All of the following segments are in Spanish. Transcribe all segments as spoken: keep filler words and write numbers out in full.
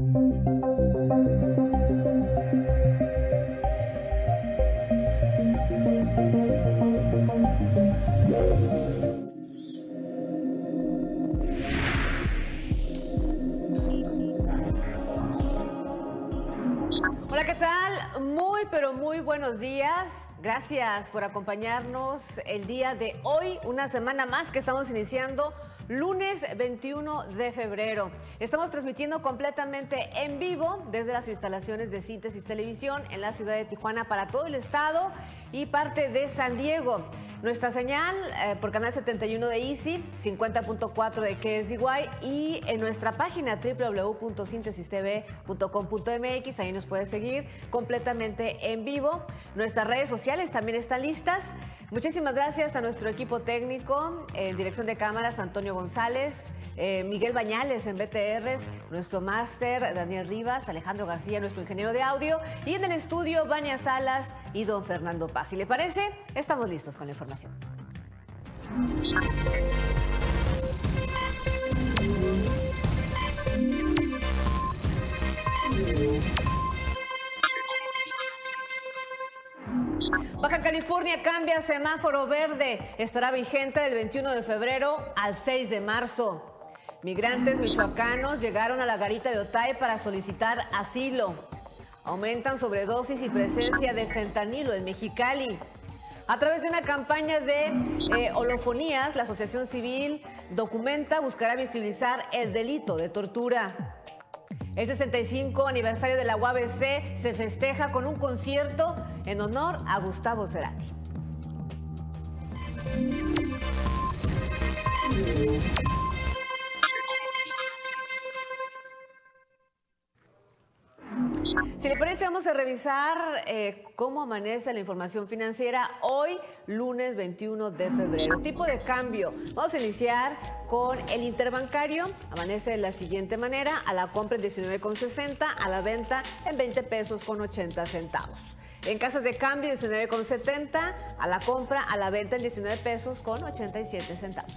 Hola, ¿qué tal? Muy, pero muy buenos días. Gracias por acompañarnos el día de hoy, una semana más que estamos iniciando, lunes veintiuno de febrero. Estamos transmitiendo completamente en vivo desde las instalaciones de Síntesis Televisión en la ciudad de Tijuana para todo el estado y parte de San Diego. Nuestra señal eh, por canal setenta y uno de Easy, cincuenta punto cuatro de K S D Y y en nuestra página doble u doble u doble u punto síntesis t v punto com punto m x, ahí nos puedes seguir completamente en vivo. Nuestras redes sociales también están listas. Muchísimas gracias a nuestro equipo técnico, en dirección de cámaras, Antonio González, eh, Miguel Bañales en B T Rs, nuestro máster, Daniel Rivas, Alejandro García, nuestro ingeniero de audio, y en el estudio, Vania Salas y don Fernando Paz. Si le parece, estamos listos con la información. Baja California cambia a semáforo verde. Estará vigente del veintiuno de febrero al seis de marzo. Migrantes michoacanos llegaron a la garita de Otay para solicitar asilo. Aumentan sobredosis y presencia de fentanilo en Mexicali. A través de una campaña de eh, holofonías, la Asociación Civil Documenta buscará visibilizar el delito de tortura. El sesenta y cinco aniversario de la U A B C se festeja con un concierto en honor a Gustavo Cerati. Si le parece, vamos a revisar eh, cómo amanece la información financiera hoy, lunes veintiuno de febrero. Tipo de cambio. Vamos a iniciar con el interbancario. Amanece de la siguiente manera: a la compra en diecinueve con sesenta, a la venta en veinte pesos con ochenta centavos. En casas de cambio, diecinueve con setenta, a la compra, a la venta en diecinueve pesos con ochenta y siete centavos.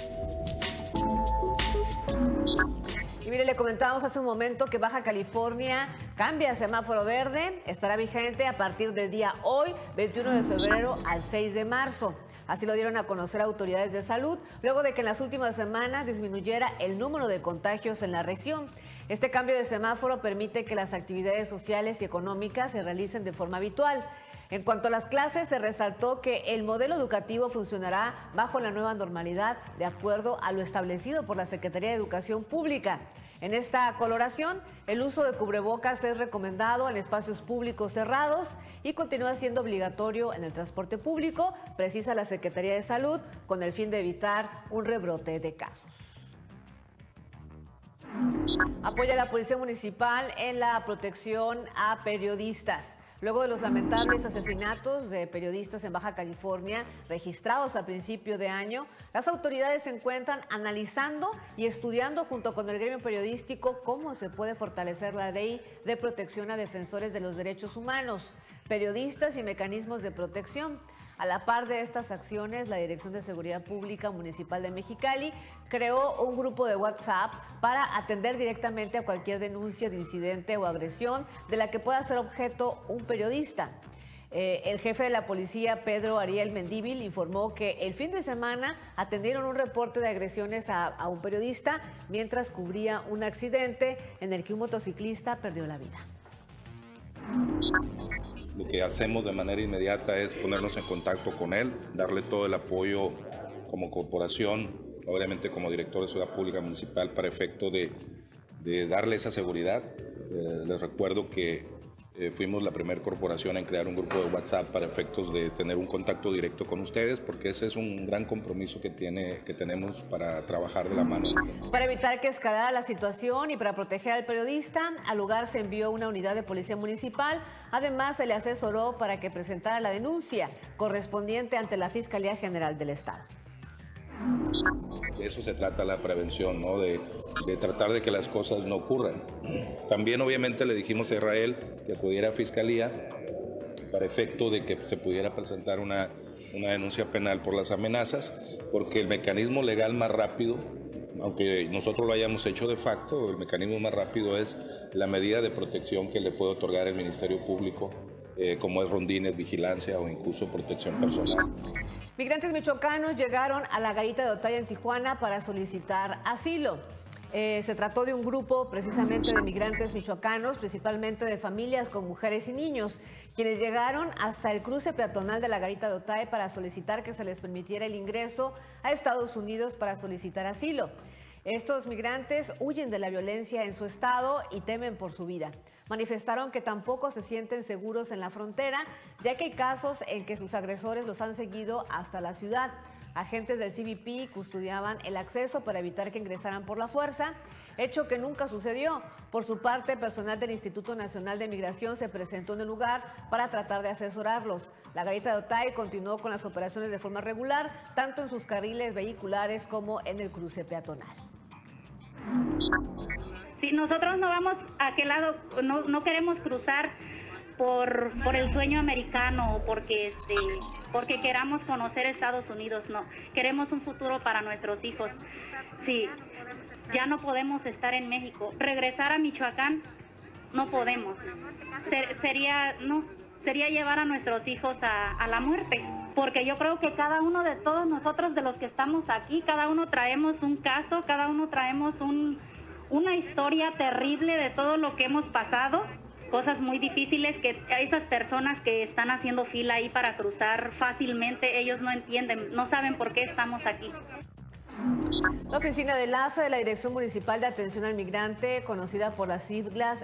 Y mire, le comentábamos hace un momento que Baja California cambia a semáforo verde. Estará vigente a partir del día hoy, veintiuno de febrero, al seis de marzo. Así lo dieron a conocer autoridades de salud, luego de que en las últimas semanas disminuyera el número de contagios en la región. Este cambio de semáforo permite que las actividades sociales y económicas se realicen de forma habitual. En cuanto a las clases, se resaltó que el modelo educativo funcionará bajo la nueva normalidad de acuerdo a lo establecido por la Secretaría de Educación Pública. En esta coloración, el uso de cubrebocas es recomendado en espacios públicos cerrados y continúa siendo obligatorio en el transporte público, precisa la Secretaría de Salud, con el fin de evitar un rebrote de casos. Apoya a la Policía Municipal en la protección a periodistas. Luego de los lamentables asesinatos de periodistas en Baja California registrados a principio de año, las autoridades se encuentran analizando y estudiando junto con el gremio periodístico cómo se puede fortalecer la ley de protección a defensores de los derechos humanos, periodistas y mecanismos de protección. A la par de estas acciones, la Dirección de Seguridad Pública Municipal de Mexicali creó un grupo de WhatsApp para atender directamente a cualquier denuncia de incidente o agresión de la que pueda ser objeto un periodista. Eh, el jefe de la policía, Pedro Ariel Mendívil, informó que el fin de semana atendieron un reporte de agresiones a, a un periodista mientras cubría un accidente en el que un motociclista perdió la vida. Lo que hacemos de manera inmediata es ponernos en contacto con él, darle todo el apoyo como corporación, obviamente como director de Seguridad Pública Municipal, para efecto de, de darle esa seguridad. Eh, les recuerdo que eh, fuimos la primera corporación en crear un grupo de WhatsApp para efectos de tener un contacto directo con ustedes, porque ese es un gran compromiso que, tiene, que tenemos para trabajar de la mano. Para evitar que escalara la situación y para proteger al periodista, al lugar se envió una unidad de policía municipal. Además, se le asesoró para que presentara la denuncia correspondiente ante la Fiscalía General del Estado. De eso se trata la prevención, ¿no? De, de tratar de que las cosas no ocurran. También obviamente le dijimos a Israel que acudiera a Fiscalía para efecto de que se pudiera presentar una, una denuncia penal por las amenazas, porque el mecanismo legal más rápido aunque nosotros lo hayamos hecho de facto, el mecanismo más rápido es la medida de protección que le puede otorgar el Ministerio Público, eh, como es rondines, vigilancia o incluso protección personal. Migrantes michoacanos llegaron a la garita de Otay en Tijuana para solicitar asilo. Eh, se trató de un grupo precisamente de migrantes michoacanos, principalmente de familias con mujeres y niños, quienes llegaron hasta el cruce peatonal de la garita de Otay para solicitar que se les permitiera el ingreso a Estados Unidos para solicitar asilo. Estos migrantes huyen de la violencia en su estado y temen por su vida. Manifestaron que tampoco se sienten seguros en la frontera, ya que hay casos en que sus agresores los han seguido hasta la ciudad. Agentes del C B P custodiaban el acceso para evitar que ingresaran por la fuerza, hecho que nunca sucedió. Por su parte, personal del Instituto Nacional de Migración se presentó en el lugar para tratar de asesorarlos. La garita de Otay continuó con las operaciones de forma regular, tanto en sus carriles vehiculares como en el cruce peatonal. Sí, nosotros no vamos a aquel lado, no, no queremos cruzar por, por el sueño americano o porque, este, porque queramos conocer Estados Unidos, no. Queremos un futuro para nuestros hijos. Sí, ya no podemos estar en México. Regresar a Michoacán, no podemos. Ser, sería, no, sería llevar a nuestros hijos a, a la muerte. Porque yo creo que cada uno de todos nosotros, de los que estamos aquí, cada uno traemos un caso, cada uno traemos un, una historia terrible de todo lo que hemos pasado. Cosas muy difíciles que esas personas que están haciendo fila ahí para cruzar fácilmente, ellos no entienden, no saben por qué estamos aquí. La oficina de enlace de la Dirección Municipal de Atención al Migrante, conocida por las siglas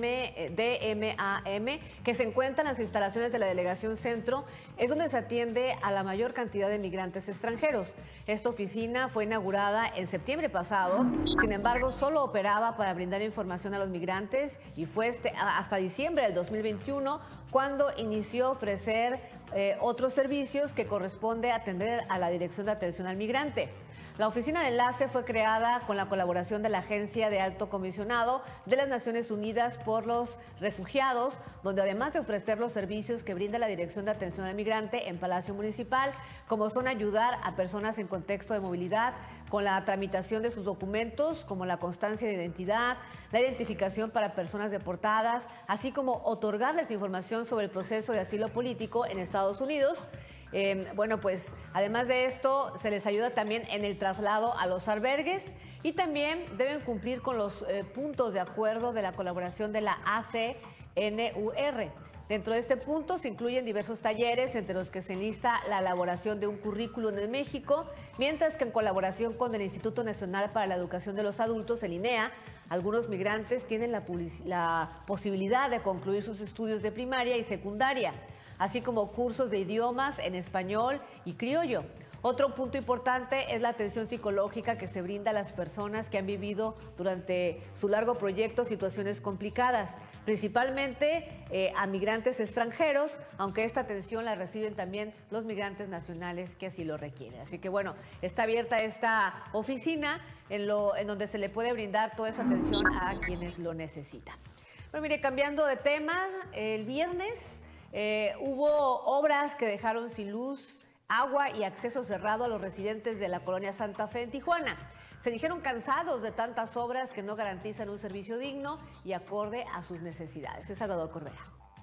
D M A M, que se encuentra en las instalaciones de la Delegación Centro, es donde se atiende a la mayor cantidad de migrantes extranjeros. Esta oficina fue inaugurada en septiembre pasado, sin embargo, solo operaba para brindar información a los migrantes y fue este, hasta diciembre del dos mil veintiuno cuando inició a ofrecer eh, otros servicios que corresponde atender a la Dirección de Atención al Migrante. La oficina de enlace fue creada con la colaboración de la Agencia de Alto Comisionado de las Naciones Unidas por los Refugiados, donde además de ofrecer los servicios que brinda la Dirección de Atención al Migrante en Palacio Municipal, como son ayudar a personas en contexto de movilidad con la tramitación de sus documentos, como la constancia de identidad, la identificación para personas deportadas, así como otorgarles información sobre el proceso de asilo político en Estados Unidos. Eh, bueno, pues además de esto, se les ayuda también en el traslado a los albergues y también deben cumplir con los eh, puntos de acuerdo de la colaboración de la A C N U R. Dentro de este punto se incluyen diversos talleres, entre los que se enlista la elaboración de un currículum en México, mientras que en colaboración con el Instituto Nacional para la Educación de los Adultos, el I N E A, algunos migrantes tienen la, la posibilidad de concluir sus estudios de primaria y secundaria, así como cursos de idiomas en español y criollo. Otro punto importante es la atención psicológica que se brinda a las personas que han vivido durante su largo proyecto situaciones complicadas, principalmente eh, a migrantes extranjeros, aunque esta atención la reciben también los migrantes nacionales que así lo requieren. Así que bueno, está abierta esta oficina en, lo, en donde se le puede brindar toda esa atención a quienes lo necesitan. Bueno, mire, cambiando de tema, el viernes Eh, hubo obras que dejaron sin luz, agua y acceso cerrado a los residentes de la colonia Santa Fe en Tijuana. Se dijeron cansados de tantas obras que no garantizan un servicio digno y acorde a sus necesidades. Es Salvador Corbera.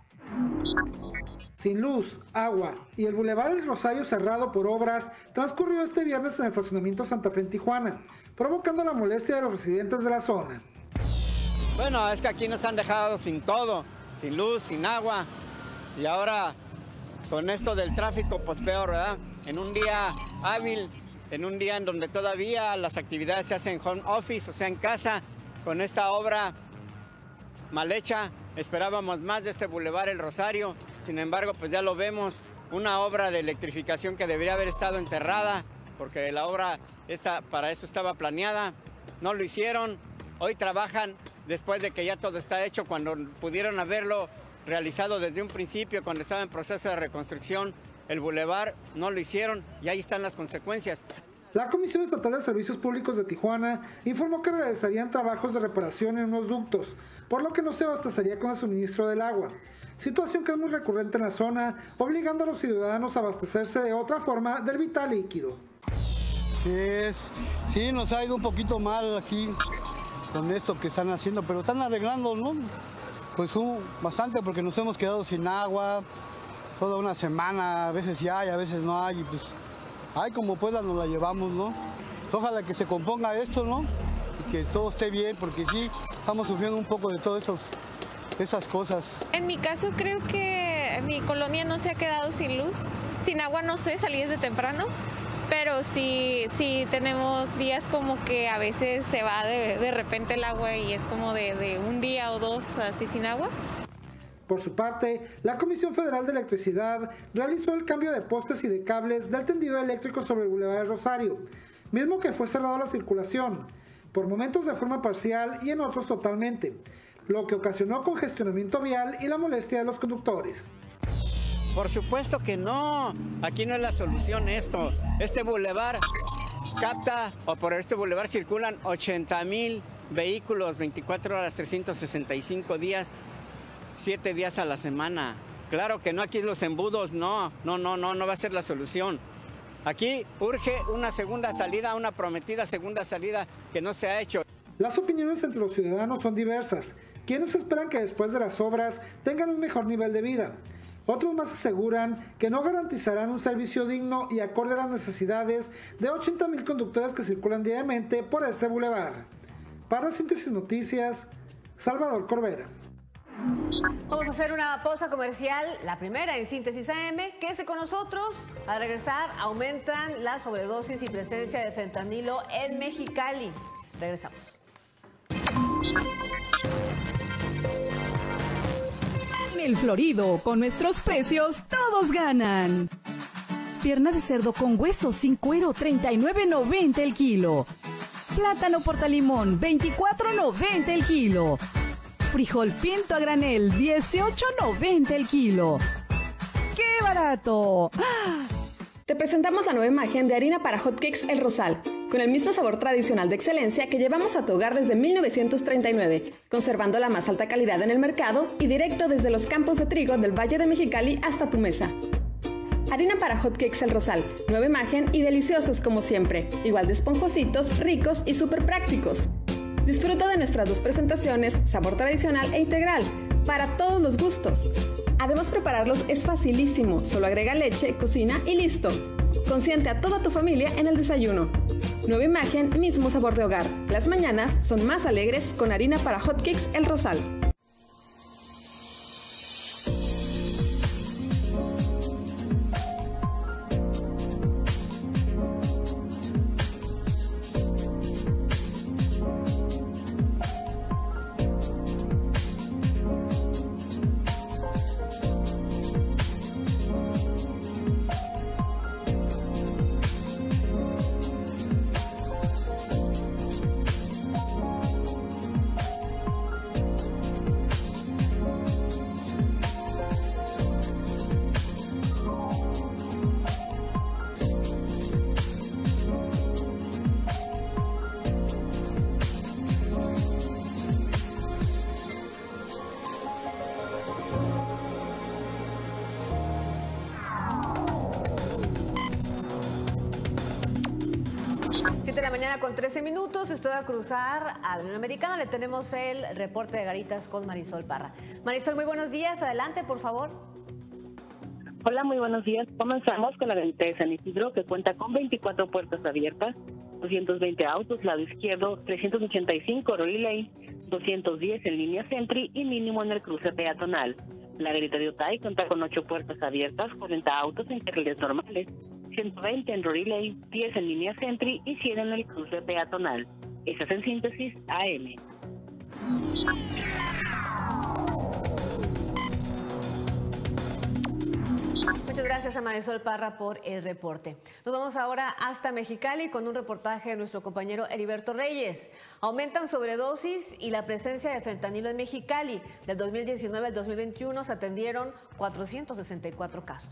Sin luz, agua y el Boulevard El Rosario cerrado por obras transcurrió este viernes en el fraccionamiento Santa Fe en Tijuana, provocando la molestia de los residentes de la zona. Bueno, es que aquí nos han dejado sin todo, sin luz, sin agua. Y ahora, con esto del tráfico, pues peor, ¿verdad? En un día hábil, en un día en donde todavía las actividades se hacen home office, o sea, en casa, con esta obra mal hecha, esperábamos más de este Boulevard El Rosario. Sin embargo, pues ya lo vemos, una obra de electrificación que debería haber estado enterrada, porque la obra esta, para eso estaba planeada, no lo hicieron. Hoy trabajan después de que ya todo está hecho, cuando pudieron haberlo realizado desde un principio, cuando estaba en proceso de reconstrucción, el bulevar, no lo hicieron y ahí están las consecuencias. La Comisión Estatal de Servicios Públicos de Tijuana informó que realizarían trabajos de reparación en unos ductos, por lo que no se abastecería con el suministro del agua. Situación que es muy recurrente en la zona, obligando a los ciudadanos a abastecerse de otra forma del vital líquido. Sí, es, sí, nos ha ido un poquito mal aquí con esto que están haciendo, pero están arreglando, ¿no? Pues uh, bastante, porque nos hemos quedado sin agua, toda una semana, a veces ya hay, a veces no hay, y pues, ay, como pueda nos la llevamos, ¿no? Ojalá que se componga esto, ¿no? Y que todo esté bien, porque sí, estamos sufriendo un poco de todas esas cosas. En mi caso creo que mi colonia no se ha quedado sin luz, sin agua no sé, salí desde temprano, pero sí, sí tenemos días como que a veces se va de, de repente el agua y es como de, de un día o dos así sin agua. Por su parte, la Comisión Federal de Electricidad realizó el cambio de postes y de cables del tendido eléctrico sobre el Boulevard Rosario, mismo que fue cerrado a la circulación, por momentos de forma parcial y en otros totalmente, lo que ocasionó congestionamiento vial y la molestia de los conductores. Por supuesto que no, aquí no es la solución esto. Este bulevar capta, o por este bulevar circulan ochenta mil vehículos, veinticuatro horas, trescientos sesenta y cinco días, siete días a la semana. Claro que no, aquí los embudos, no, no, no, no, no va a ser la solución. Aquí urge una segunda salida, una prometida segunda salida que no se ha hecho. Las opiniones entre los ciudadanos son diversas. Quienes esperan que después de las obras tengan un mejor nivel de vida. Otros más aseguran que no garantizarán un servicio digno y acorde a las necesidades de ochenta mil conductores que circulan diariamente por este bulevar. Para Síntesis Noticias, Salvador Corbera. Vamos a hacer una pausa comercial, la primera en Síntesis A M. Quédese con nosotros. Al regresar, aumentan las sobredosis y presencia de fentanilo en Mexicali. Regresamos. En el Florido, con nuestros precios, todos ganan. Pierna de cerdo con hueso sin cuero, treinta y nueve noventa el kilo. Plátano portalimón, veinticuatro noventa el kilo. Frijol pinto a granel, dieciocho noventa el kilo. ¡Qué barato! Te presentamos la nueva imagen de harina para hotcakes El Rosal, con el mismo sabor tradicional de excelencia que llevamos a tu hogar desde mil novecientos treinta y nueve, conservando la más alta calidad en el mercado y directo desde los campos de trigo del Valle de Mexicali hasta tu mesa. Harina para hotcakes El Rosal, nueva imagen y deliciosos como siempre, igual de esponjositos, ricos y súper prácticos. Disfruta de nuestras dos presentaciones, sabor tradicional e integral, para todos los gustos. Además, prepararlos es facilísimo, solo agrega leche, cocina y listo. Consiente a toda tu familia en el desayuno. Nueva imagen, mismo sabor de hogar. Las mañanas son más alegres con harina para hotcakes El Rosal. siete de la mañana con trece minutos, estoy a cruzar a la Unión Americana. Le tenemos el reporte de Garitas con Marisol Parra. Marisol, muy buenos días, adelante por favor. Hola, muy buenos días. Comenzamos con la garita de San Isidro, que cuenta con veinticuatro puertas abiertas, doscientos veinte autos, lado izquierdo, trescientos ochenta y cinco Rory Lane, doscientos diez en línea Sentry y mínimo en el cruce peatonal. La garita de Otay cuenta con ocho puertas abiertas, cuarenta autos en carriles normales, ciento veinte en Rory Lane, diez en línea Sentry y cien en el cruce peatonal. Esa es en Síntesis A M. Muchas gracias a Marisol Parra por el reporte. Nos vamos ahora hasta Mexicali con un reportaje de nuestro compañero Heriberto Reyes. Aumentan sobredosis y la presencia de fentanilo en Mexicali. Del dos mil diecinueve al dos mil veintiuno se atendieron cuatrocientos sesenta y cuatro casos.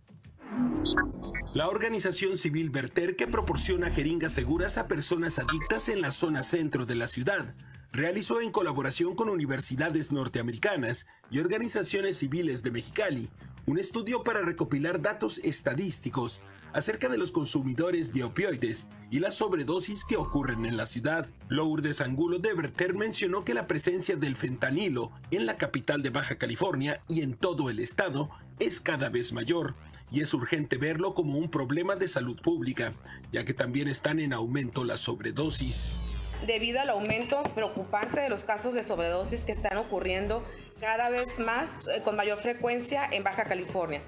La organización civil Verter, que proporciona jeringas seguras a personas adictas en la zona centro de la ciudad, realizó en colaboración con universidades norteamericanas y organizaciones civiles de Mexicali un estudio para recopilar datos estadísticos acerca de los consumidores de opioides y las sobredosis que ocurren en la ciudad. Lourdes Angulo de Berter mencionó que la presencia del fentanilo en la capital de Baja California y en todo el estado es cada vez mayor, y es urgente verlo como un problema de salud pública, ya que también están en aumento las sobredosis. Debido al aumento preocupante de los casos de sobredosis que están ocurriendo cada vez más, eh, con mayor frecuencia en Baja California.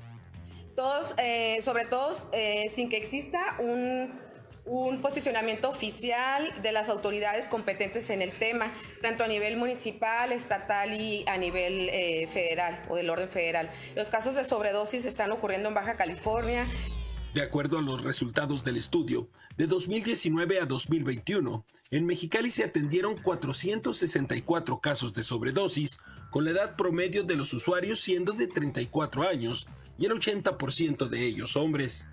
Todos, eh, sobre todo, eh, sin que exista un, un posicionamiento oficial de las autoridades competentes en el tema, tanto a nivel municipal, estatal y a nivel eh, federal o del orden federal. Los casos de sobredosis están ocurriendo en Baja California. De acuerdo a los resultados del estudio, de dos mil diecinueve a dos mil veintiuno, en Mexicali se atendieron cuatrocientos sesenta y cuatro casos de sobredosis, con la edad promedio de los usuarios siendo de treinta y cuatro años y el ochenta por ciento de ellos hombres.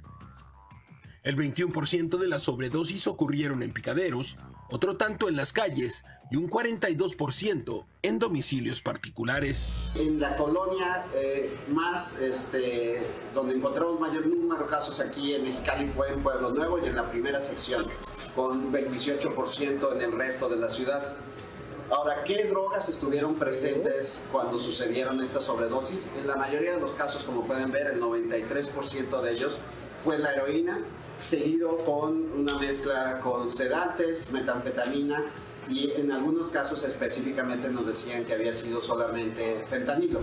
El veintiuno por ciento de las sobredosis ocurrieron en picaderos, otro tanto en las calles y un cuarenta y dos por ciento en domicilios particulares. En la colonia eh, más, este, donde encontramos mayor número de casos aquí en Mexicali fue en Pueblo Nuevo y en la primera sección, con veintiocho por ciento en el resto de la ciudad. Ahora, ¿qué drogas estuvieron presentes cuando sucedieron estas sobredosis? En la mayoría de los casos, como pueden ver, el noventa y tres por ciento de ellos fue la heroína, seguido con una mezcla con sedantes, metanfetamina y en algunos casos específicamente nos decían que había sido solamente fentanilo.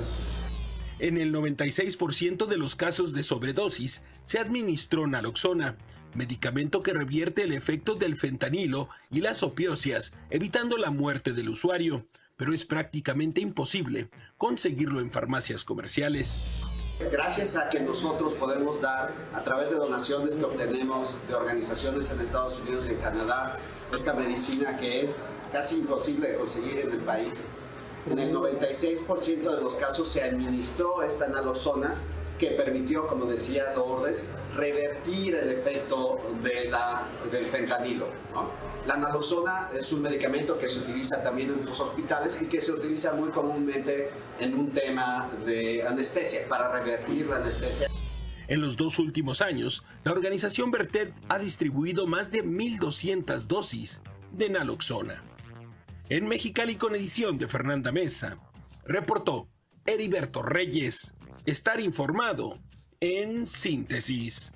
En el noventa y seis por ciento de los casos de sobredosis se administró naloxona, medicamento que revierte el efecto del fentanilo y las opioides, evitando la muerte del usuario, pero es prácticamente imposible conseguirlo en farmacias comerciales. Gracias a que nosotros podemos dar, a través de donaciones que obtenemos de organizaciones en Estados Unidos y en Canadá, esta medicina que es casi imposible de conseguir en el país. En el noventa y seis por ciento de los casos se administró esta naloxona que permitió, como decía Lourdes, revertir el efecto de la, del fentanilo, ¿no? La naloxona es un medicamento que se utiliza también en los hospitales y que se utiliza muy comúnmente en un tema de anestesia, para revertir la anestesia. En los dos últimos años, la organización Bertet ha distribuido más de mil doscientas dosis de naloxona. En Mexicali, con edición de Fernanda Mesa, reportó Heriberto Reyes. Estar informado en síntesis.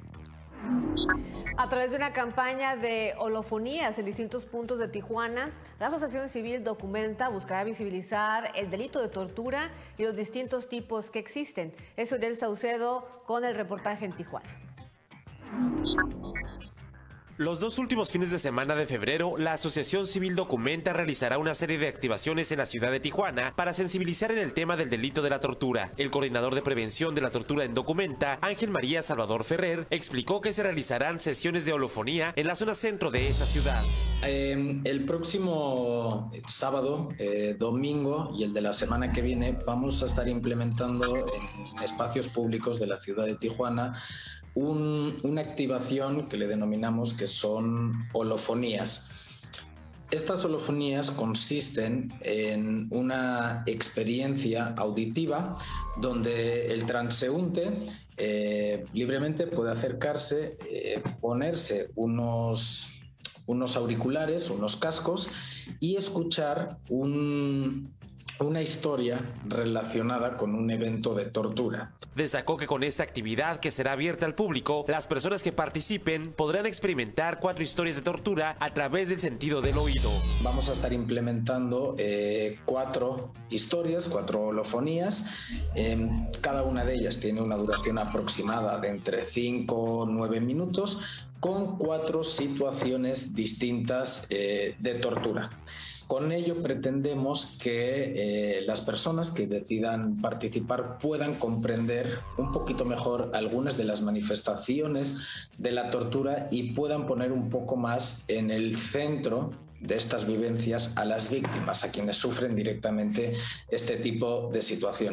A través de una campaña de holofonías en distintos puntos de Tijuana, la Asociación Civil Documenta buscará visibilizar el delito de tortura y los distintos tipos que existen. Es Uriel Saucedo con el reportaje en Tijuana. Los dos últimos fines de semana de febrero, la Asociación Civil Documenta realizará una serie de activaciones en la ciudad de Tijuana para sensibilizar en el tema del delito de la tortura. El coordinador de prevención de la tortura en Documenta, Ángel María Salvador Ferrer, explicó que se realizarán sesiones de holofonía en la zona centro de esta ciudad. Eh, el próximo sábado, eh, domingo y el de la semana que viene vamos a estar implementando en espacios públicos de la ciudad de Tijuana Un, una activación que le denominamos que son holofonías. Estas holofonías consisten en una experiencia auditiva donde el transeúnte eh, libremente puede acercarse, eh, ponerse unos, unos auriculares, unos cascos y escuchar un... una historia relacionada con un evento de tortura. Destacó que con esta actividad, que será abierta al público, las personas que participen podrán experimentar cuatro historias de tortura a través del sentido del oído. Vamos a estar implementando eh, cuatro historias, cuatro holofonías. Eh, cada una de ellas tiene una duración aproximada de entre cinco o nueve minutos, con cuatro situaciones distintas eh, de tortura. Con ello pretendemos que eh, las personas que decidan participar puedan comprender un poquito mejor algunas de las manifestaciones de la tortura y puedan poner un poco más en el centro de estas vivencias a las víctimas, a quienes sufren directamente este tipo de situaciones.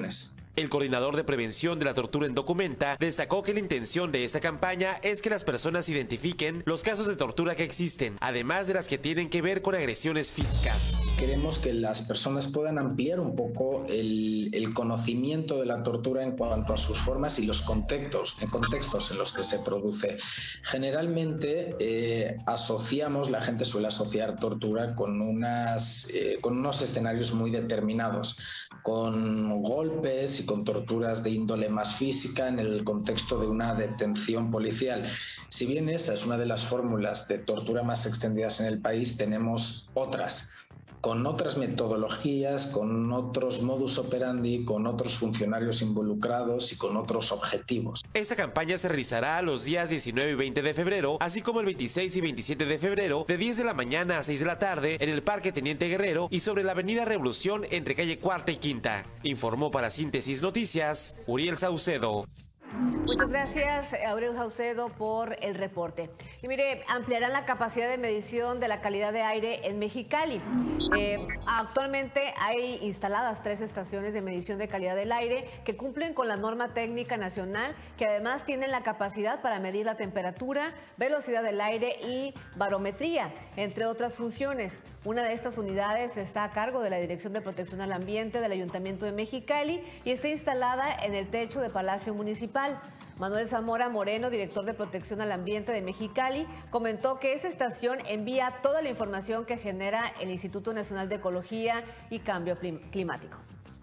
El coordinador de prevención de la tortura en Documenta destacó que la intención de esta campaña es que las personas identifiquen los casos de tortura que existen, además de las que tienen que ver con agresiones físicas. Queremos que las personas puedan ampliar un poco el, el conocimiento de la tortura en cuanto a sus formas y los contextos, en contextos en los que se produce. Generalmente eh, asociamos, la gente suele asociar tortura con, unas, eh, con unos escenarios muy determinados, con golpes y con torturas de índole más física en el contexto de una detención policial. Si bien esa es una de las fórmulas de tortura más extendidas en el país, tenemos otras, con otras metodologías, con otros modus operandi, con otros funcionarios involucrados y con otros objetivos. Esta campaña se realizará los días diecinueve y veinte de febrero, así como el veintiséis y veintisiete de febrero, de diez de la mañana a seis de la tarde, en el Parque Teniente Guerrero y sobre la Avenida Revolución entre calle Cuarta y Quinta. Informó para Síntesis Noticias, Uriel Saucedo. Muchas gracias, Aurelio Saucedo, por el reporte. Y mire, ampliarán la capacidad de medición de la calidad de aire en Mexicali. Eh, actualmente hay instaladas tres estaciones de medición de calidad del aire que cumplen con la norma técnica nacional, que además tienen la capacidad para medir la temperatura, velocidad del aire y barometría, entre otras funciones. Una de estas unidades está a cargo de la Dirección de Protección al Ambiente del Ayuntamiento de Mexicali y está instalada en el techo de Palacio Municipal. Manuel Zamora Moreno, director de Protección al Ambiente de Mexicali, comentó que esa estación envía toda la información que genera el Instituto Nacional de Ecología y Cambio Climático.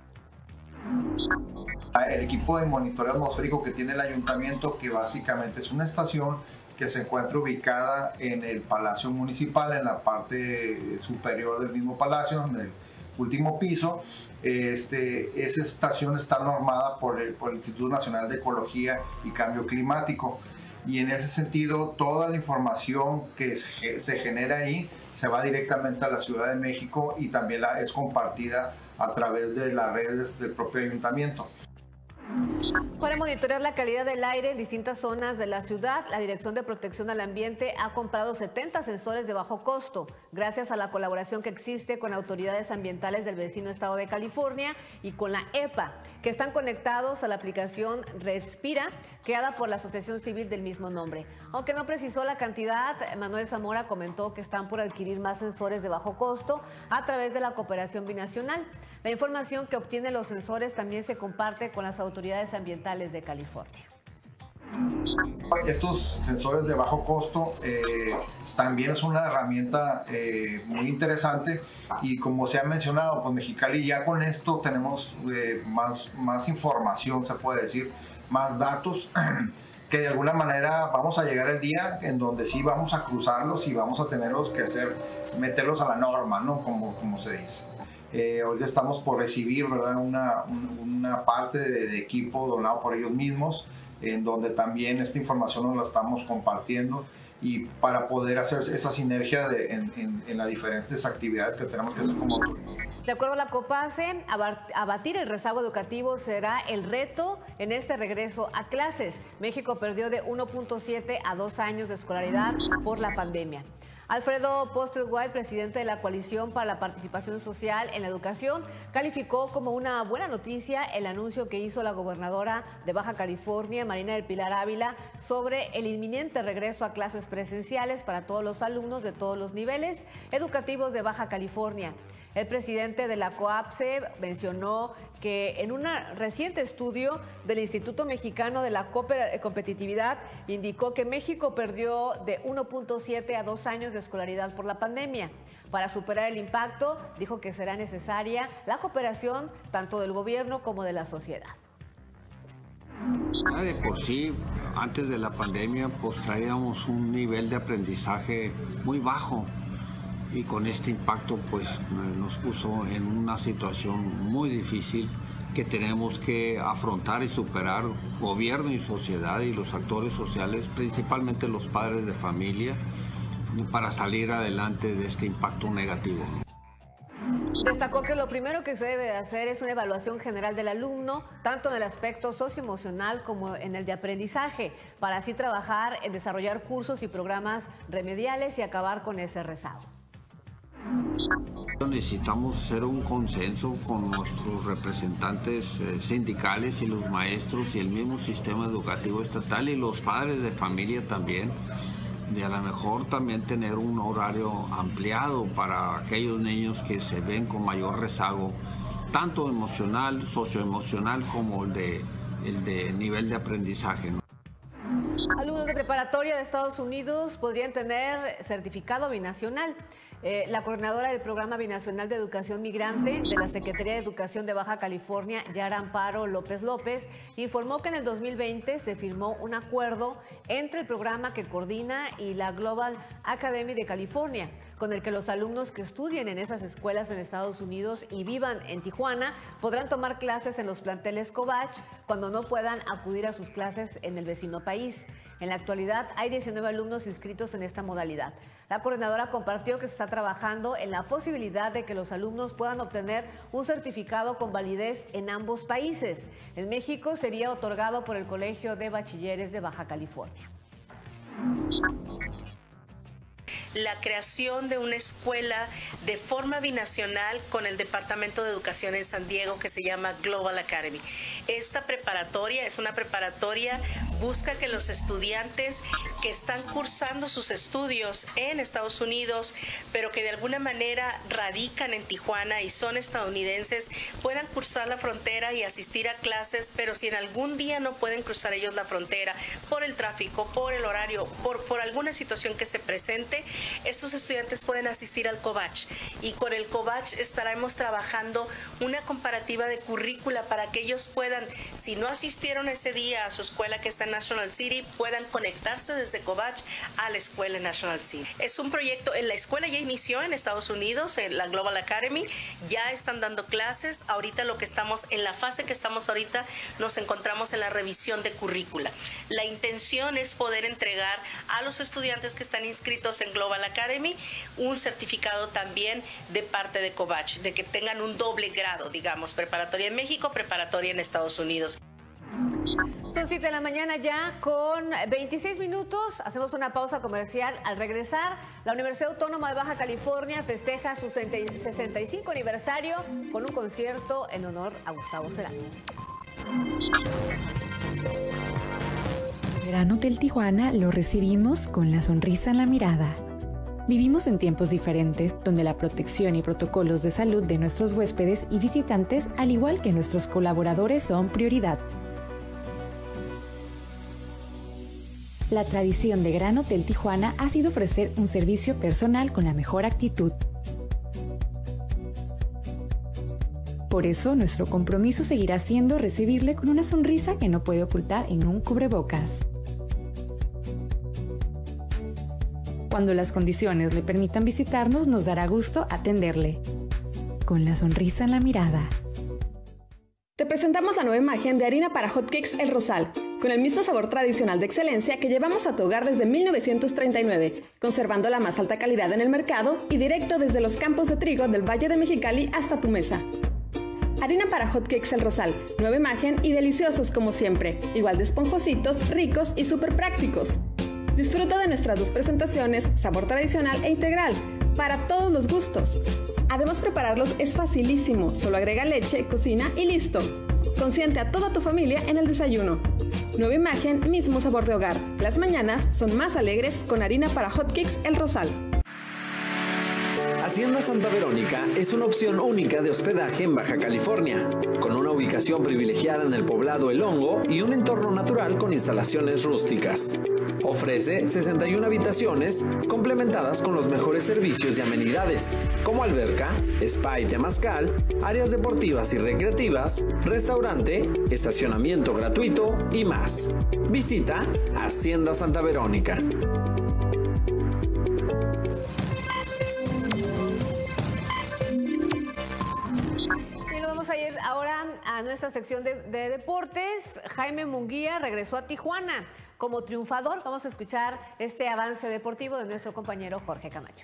El equipo de monitoreo atmosférico que tiene el ayuntamiento, que básicamente es una estación que se encuentra ubicada en el Palacio Municipal, en la parte superior del mismo palacio, en el último piso. Este, esa estación está normada por el, por el Instituto Nacional de Ecología y Cambio Climático, y en ese sentido toda la información que se, se genera ahí se va directamente a la Ciudad de México y también la, es compartida a través de las redes del propio ayuntamiento. Para monitorear la calidad del aire en distintas zonas de la ciudad, la Dirección de Protección al Ambiente ha comprado setenta sensores de bajo costo, gracias a la colaboración que existe con autoridades ambientales del vecino estado de California y con la E P A, que están conectados a la aplicación Respira, creada por la Asociación Civil del mismo nombre. Aunque no precisó la cantidad, Manuel Zamora comentó que están por adquirir más sensores de bajo costo a través de la cooperación binacional. La información que obtienen los sensores también se comparte con las autoridades ambientales de California. Estos sensores de bajo costo eh, también es una herramienta eh, muy interesante, y como se ha mencionado, pues Mexicali ya con esto tenemos eh, más, más información, se puede decir, más datos, que de alguna manera vamos a llegar el día en donde sí vamos a cruzarlos y vamos a tenerlos que hacer, meterlos a la norma, ¿no? Como, como se dice. Eh, hoy estamos por recibir, ¿verdad?, una, una parte de, de equipo donado por ellos mismos, en donde también esta información nos la estamos compartiendo, y para poder hacer esa sinergia de, en, en, en las diferentes actividades que tenemos que hacer como turismo. De acuerdo a la COPACE, abatir el rezago educativo será el reto en este regreso a clases. México perdió de uno punto siete a dos años de escolaridad por la pandemia. Alfredo Postelwhite, presidente de la Coalición para la Participación Social en la Educación, calificó como una buena noticia el anuncio que hizo la gobernadora de Baja California, Marina del Pilar Ávila, sobre el inminente regreso a clases presenciales para todos los alumnos de todos los niveles educativos de Baja California. El presidente de la COAPSE mencionó que en un reciente estudio del Instituto Mexicano de la Competitividad indicó que México perdió de uno punto siete a dos años de escolaridad por la pandemia. Para superar el impacto, dijo que será necesaria la cooperación tanto del gobierno como de la sociedad. De por sí, antes de la pandemia, pues traíamos un nivel de aprendizaje muy bajo. Y con este impacto pues nos puso en una situación muy difícil que tenemos que afrontar y superar, gobierno y sociedad y los actores sociales, principalmente los padres de familia, para salir adelante de este impacto negativo. Destacó que lo primero que se debe de hacer es una evaluación general del alumno, tanto en el aspecto socioemocional como en el de aprendizaje, para así trabajar en desarrollar cursos y programas remediales y acabar con ese rezago. Necesitamos hacer un consenso con nuestros representantes eh, sindicales y los maestros y el mismo sistema educativo estatal y los padres de familia también, de a lo mejor también tener un horario ampliado para aquellos niños que se ven con mayor rezago, tanto emocional, socioemocional, como el de, el de nivel de aprendizaje, ¿no? Alumnos de preparatoria de Estados Unidos podrían tener certificado binacional. Eh, la coordinadora del Programa Binacional de Educación Migrante de la Secretaría de Educación de Baja California, Yara Amparo López López, informó que en el dos mil veinte se firmó un acuerdo entre el programa que coordina y la Global Academy de California, con el que los alumnos que estudien en esas escuelas en Estados Unidos y vivan en Tijuana podrán tomar clases en los planteles Covach cuando no puedan acudir a sus clases en el vecino país. En la actualidad hay diecinueve alumnos inscritos en esta modalidad. La coordinadora compartió que se está trabajando en la posibilidad de que los alumnos puedan obtener un certificado con validez en ambos países. En México sería otorgado por el Colegio de Bachilleres de Baja California. La creación de una escuela de forma binacional con el Departamento de Educación en San Diego que se llama Global Academy. Esta preparatoria es una preparatoria, busca que los estudiantes que están cursando sus estudios en Estados Unidos, pero que de alguna manera radican en Tijuana y son estadounidenses, puedan cruzar la frontera y asistir a clases, pero si en algún día no pueden cruzar ellos la frontera por el tráfico, por el horario, por, por alguna situación que se presente, estos estudiantes pueden asistir al Covach, y con el Covach estaremos trabajando una comparativa de currícula para que ellos puedan, si no asistieron ese día a su escuela que está en National City, puedan conectarse desde Covach a la escuela en National City. Es un proyecto, en la escuela ya inició en Estados Unidos, en la Global Academy, ya están dando clases. Ahorita lo que estamos, en la fase que estamos ahorita, nos encontramos en la revisión de currícula. La intención es poder entregar a los estudiantes que están inscritos en Global Academy un certificado también de parte de Covach, de que tengan un doble grado, digamos, preparatoria en México, preparatoria en Estados Unidos. Son siete de la mañana ya con veintiséis minutos. Hacemos una pausa comercial. Al regresar, la Universidad Autónoma de Baja California festeja su sesenta y cinco aniversario con un concierto en honor a Gustavo Cerati. Gran Hotel Tijuana lo recibimos con la sonrisa en la mirada. Vivimos en tiempos diferentes, donde la protección y protocolos de salud de nuestros huéspedes y visitantes, al igual que nuestros colaboradores, son prioridad. La tradición de Gran Hotel Tijuana ha sido ofrecer un servicio personal con la mejor actitud. Por eso, nuestro compromiso seguirá siendo recibirle con una sonrisa que no puede ocultar en un cubrebocas. Cuando las condiciones le permitan visitarnos, nos dará gusto atenderle. Con la sonrisa en la mirada. Te presentamos la nueva imagen de harina para hotcakes El Rosal, con el mismo sabor tradicional de excelencia que llevamos a tu hogar desde mil novecientos treinta y nueve, conservando la más alta calidad en el mercado y directo desde los campos de trigo del Valle de Mexicali hasta tu mesa. Harina para hotcakes El Rosal, nueva imagen y deliciosos como siempre, igual de esponjositos, ricos y súper prácticos. Disfruta de nuestras dos presentaciones, sabor tradicional e integral, para todos los gustos. Además, prepararlos es facilísimo, solo agrega leche, cocina y listo. Consiente a toda tu familia en el desayuno. Nueva imagen, mismo sabor de hogar. Las mañanas son más alegres con harina para hotcakes El Rosal. Hacienda Santa Verónica es una opción única de hospedaje en Baja California, con una ubicación privilegiada en el poblado El Hongo y un entorno natural con instalaciones rústicas. Ofrece sesenta y una habitaciones complementadas con los mejores servicios y amenidades, como alberca, spa y temazcal, áreas deportivas y recreativas, restaurante, estacionamiento gratuito y más. Visita Hacienda Santa Verónica. A ir ahora a nuestra sección de, de deportes. Jaime Munguía regresó a Tijuana como triunfador. Vamos a escuchar este avance deportivo de nuestro compañero Jorge Camacho.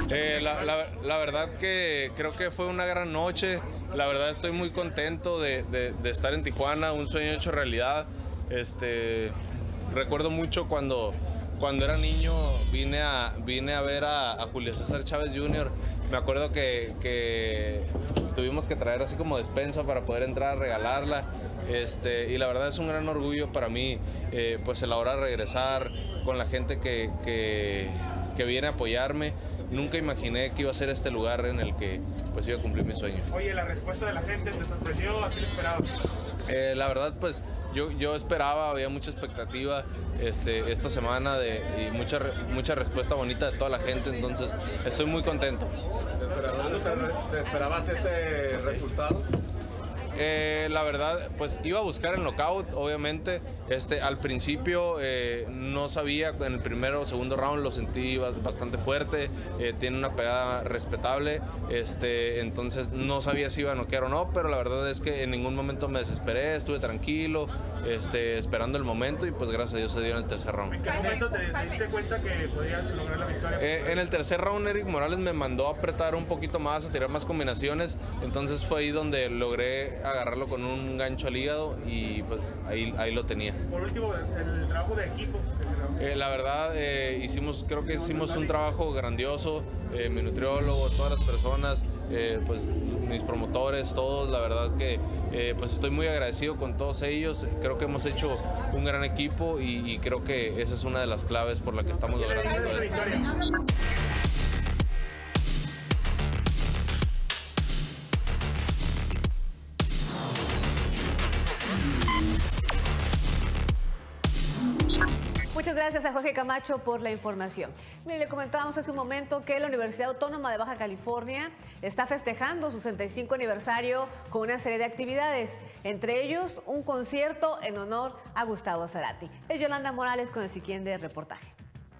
Eh, la, la, la verdad que creo que fue una gran noche. La verdad estoy muy contento de, de, de estar en Tijuana, un sueño hecho realidad. Este, recuerdo mucho cuando, cuando era niño vine a, vine a ver a, a Julio César Chávez junior Me acuerdo que, que tuvimos que traer así como despensa para poder entrar a regalarla. Este, y la verdad es un gran orgullo para mí, eh, pues el ahora regresar con la gente que, que, que viene a apoyarme. Nunca imaginé que iba a ser este lugar en el que pues iba a cumplir mi sueño. Oye, la respuesta de la gente te sorprendió, así lo esperabas. Eh, la verdad, pues yo, yo esperaba, había mucha expectativa este, esta semana de, y mucha, mucha respuesta bonita de toda la gente, entonces estoy muy contento. ¿Te esperabas, te esperabas este resultado? Eh, la verdad, pues iba a buscar el knockout, obviamente. Este, al principio eh, no sabía, en el primero o segundo round lo sentí bastante fuerte, eh, tiene una pegada respetable, este, entonces no sabía si iba a noquear o no, pero la verdad es que en ningún momento me desesperé, estuve tranquilo, este, esperando el momento y pues gracias a Dios se dio en el tercer round. ¿En qué momento te, te diste cuenta que podías lograr la victoria? Eh, en el tercer round Eric Morales me mandó a apretar un poquito más, a tirar más combinaciones, entonces fue ahí donde logré agarrarlo con un gancho al hígado y pues ahí, ahí lo tenía. Por último, el, el trabajo de equipo. Eh, la verdad, eh, hicimos, creo que hicimos un trabajo grandioso, eh, mi nutriólogo, todas las personas, eh, pues mis promotores, todos, la verdad que eh, pues estoy muy agradecido con todos ellos, creo que hemos hecho un gran equipo y, y creo que esa es una de las claves por la que estamos logrando todo esto. Muchas gracias a Jorge Camacho por la información. Mire, le comentábamos hace un momento que la Universidad Autónoma de Baja California está festejando su sesenta y cinco aniversario con una serie de actividades, entre ellos un concierto en honor a Gustavo Cerati. Es Yolanda Morales con el siguiente reportaje.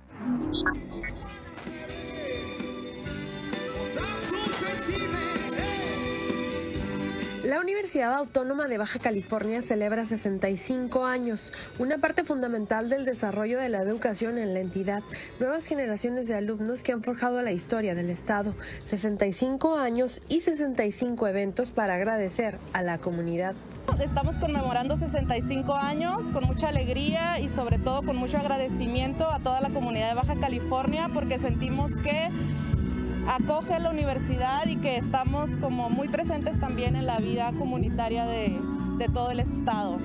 La Universidad Autónoma de Baja California celebra sesenta y cinco años, una parte fundamental del desarrollo de la educación en la entidad. Nuevas generaciones de alumnos que han forjado la historia del estado. sesenta y cinco años y sesenta y cinco eventos para agradecer a la comunidad. Estamos conmemorando sesenta y cinco años con mucha alegría y sobre todo con mucho agradecimiento a toda la comunidad de Baja California porque sentimos que acoge a la universidad y que estamos como muy presentes también en la vida comunitaria de, de todo el estado.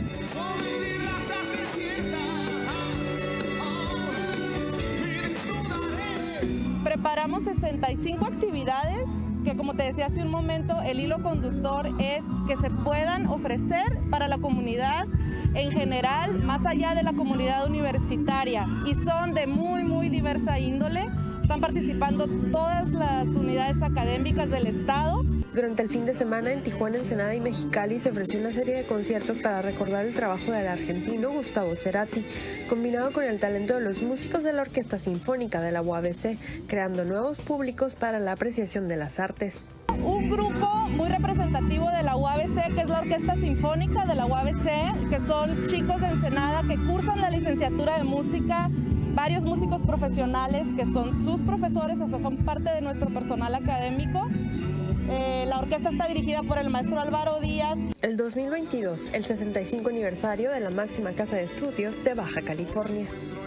Preparamos sesenta y cinco actividades que, como te decía hace un momento, el hilo conductor es que se puedan ofrecer para la comunidad en general, más allá de la comunidad universitaria, y son de muy, muy diversa índole. Están participando todas las unidades académicas del estado. Durante el fin de semana en Tijuana, Ensenada y Mexicali se ofreció una serie de conciertos para recordar el trabajo del argentino Gustavo Cerati, combinado con el talento de los músicos de la Orquesta Sinfónica de la U A B C, creando nuevos públicos para la apreciación de las artes. Un grupo muy representativo de la U A B C, que es la Orquesta Sinfónica de la U A B C, que son chicos de Ensenada que cursan la licenciatura de música, varios músicos profesionales que son sus profesores, o sea, son parte de nuestro personal académico. Eh, la orquesta está dirigida por el maestro Álvaro Díaz. El dos mil veintidós, el sesenta y cinco aniversario de la máxima casa de estudios de Baja California.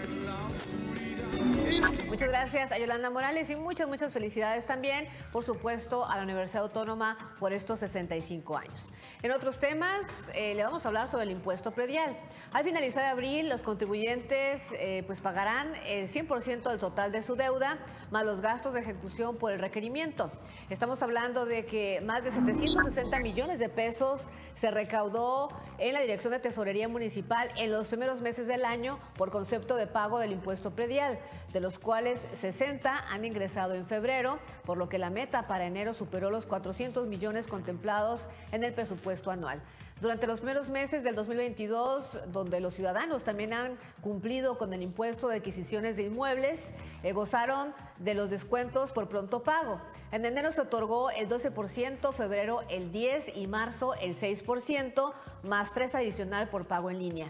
Muchas gracias a Yolanda Morales y muchas, muchas felicidades también, por supuesto, a la Universidad Autónoma por estos sesenta y cinco años. En otros temas, eh, le vamos a hablar sobre el impuesto predial. Al finalizar abril, los contribuyentes eh, pues pagarán el cien por ciento del total de su deuda, más los gastos de ejecución por el requerimiento. Estamos hablando de que más de setecientos sesenta millones de pesos se recaudó en la Dirección de Tesorería Municipal en los primeros meses del año por concepto de pago del impuesto predial, de los cuales sesenta han ingresado en febrero, por lo que la meta para enero superó los cuatrocientos millones contemplados en el presupuesto anual. Durante los primeros meses del dos mil veintidós, donde los ciudadanos también han cumplido con el impuesto de adquisiciones de inmuebles, eh, gozaron de los descuentos por pronto pago. En enero se otorgó el doce por ciento, febrero el diez por ciento y marzo el seis por ciento, más tres adicional por pago en línea.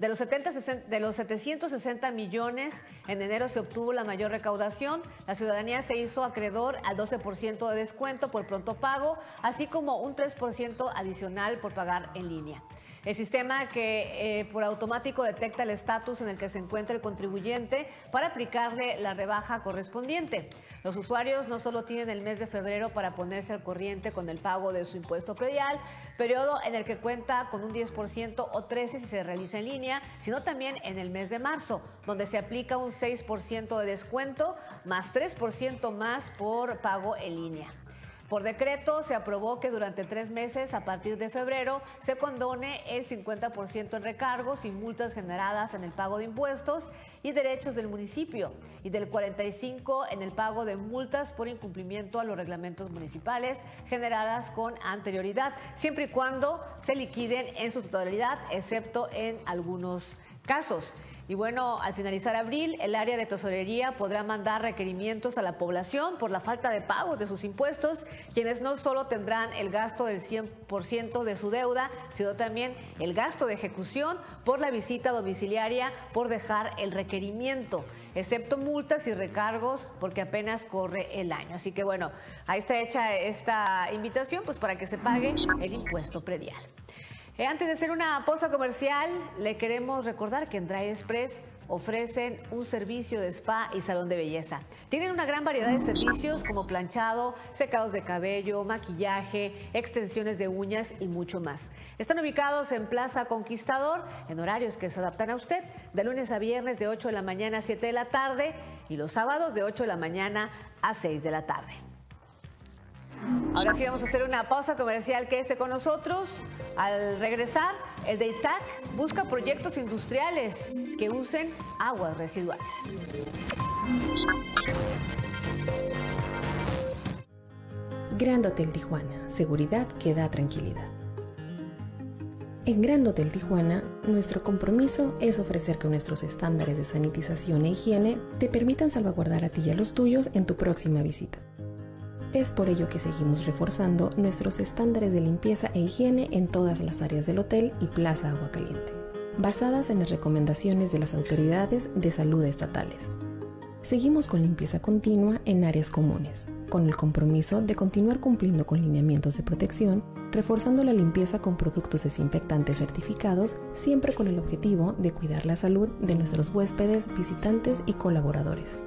De los, setenta, de los setecientos sesenta millones, en enero se obtuvo la mayor recaudación. La ciudadanía se hizo acreedor al doce por ciento de descuento por pronto pago, así como un tres por ciento adicional por pagar en línea. El sistema que eh, por automático detecta el estatus en el que se encuentra el contribuyente para aplicarle la rebaja correspondiente. Los usuarios no solo tienen el mes de febrero para ponerse al corriente con el pago de su impuesto predial, periodo en el que cuenta con un diez por ciento o trece por ciento si se realiza en línea, sino también en el mes de marzo, donde se aplica un seis por ciento de descuento más tres por ciento más por pago en línea. Por decreto se aprobó que durante tres meses a partir de febrero se condone el cincuenta por ciento en recargos y multas generadas en el pago de impuestos y derechos del municipio y del cuarenta y cinco por ciento en el pago de multas por incumplimiento a los reglamentos municipales generadas con anterioridad, siempre y cuando se liquiden en su totalidad, excepto en algunos casos. Y bueno, al finalizar abril, el área de tesorería podrá mandar requerimientos a la población por la falta de pago de sus impuestos, quienes no solo tendrán el gasto del cien por ciento de su deuda, sino también el gasto de ejecución por la visita domiciliaria por dejar el requerimiento, excepto multas y recargos porque apenas corre el año. Así que bueno, ahí está hecha esta invitación pues para que se pague el impuesto predial. Eh, antes de hacer una pausa comercial, le queremos recordar que en Dry Express ofrecen un servicio de spa y salón de belleza. Tienen una gran variedad de servicios como planchado, secados de cabello, maquillaje, extensiones de uñas y mucho más. Están ubicados en Plaza Conquistador, en horarios que se adaptan a usted, de lunes a viernes de ocho de la mañana a siete de la tarde y los sábados de ocho de la mañana a seis de la tarde. Ahora sí vamos a hacer una pausa comercial. Quédese con nosotros. Al regresar, el D E I T A C busca proyectos industriales que usen aguas residuales. Grand Hotel Tijuana, seguridad que da tranquilidad. En Grand Hotel Tijuana, nuestro compromiso es ofrecer que nuestros estándares de sanitización e higiene te permitan salvaguardar a ti y a los tuyos en tu próxima visita. Es por ello que seguimos reforzando nuestros estándares de limpieza e higiene en todas las áreas del hotel y Plaza Agua Caliente, basadas en las recomendaciones de las autoridades de salud estatales. Seguimos con limpieza continua en áreas comunes, con el compromiso de continuar cumpliendo con lineamientos de protección, reforzando la limpieza con productos desinfectantes certificados, siempre con el objetivo de cuidar la salud de nuestros huéspedes, visitantes y colaboradores.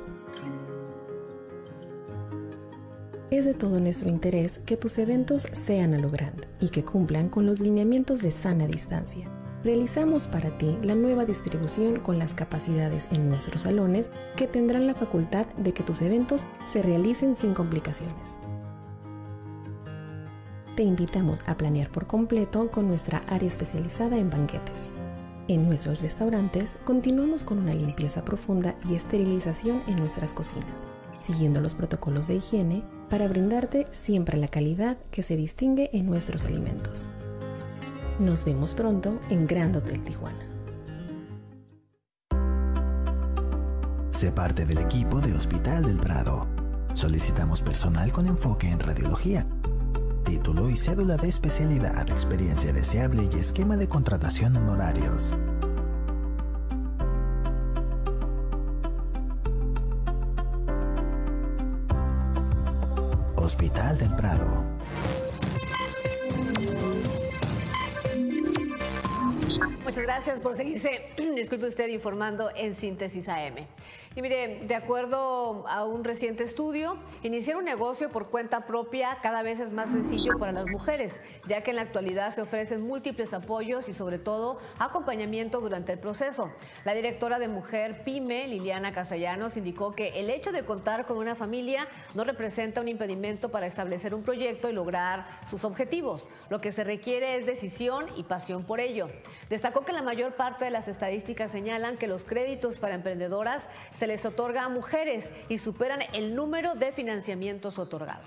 Es de todo nuestro interés que tus eventos sean a lo grande y que cumplan con los lineamientos de sana distancia. Realizamos para ti la nueva distribución con las capacidades en nuestros salones que tendrán la facultad de que tus eventos se realicen sin complicaciones. Te invitamos a planear por completo con nuestra área especializada en banquetes. En nuestros restaurantes continuamos con una limpieza profunda y esterilización en nuestras cocinas, siguiendo los protocolos de higiene para brindarte siempre la calidad que se distingue en nuestros alimentos. Nos vemos pronto en Grand Hotel Tijuana. Sé parte del equipo de Hospital del Prado. Solicitamos personal con enfoque en radiología. Título y cédula de especialidad, experiencia deseable y esquema de contratación en horarios. Hospital del Prado. Muchas gracias por seguirse, disculpe usted, informando en Síntesis A M. Y mire, de acuerdo a un reciente estudio, iniciar un negocio por cuenta propia cada vez es más sencillo para las mujeres, ya que en la actualidad se ofrecen múltiples apoyos y sobre todo acompañamiento durante el proceso. La directora de Mujer Pyme, Liliana Castellanos, indicó que el hecho de contar con una familia no representa un impedimento para establecer un proyecto y lograr sus objetivos. Lo que se requiere es decisión y pasión por ello. Destacó que la mayor parte de las estadísticas señalan que los créditos para emprendedoras se les otorga a mujeres y superan el número de financiamientos otorgados.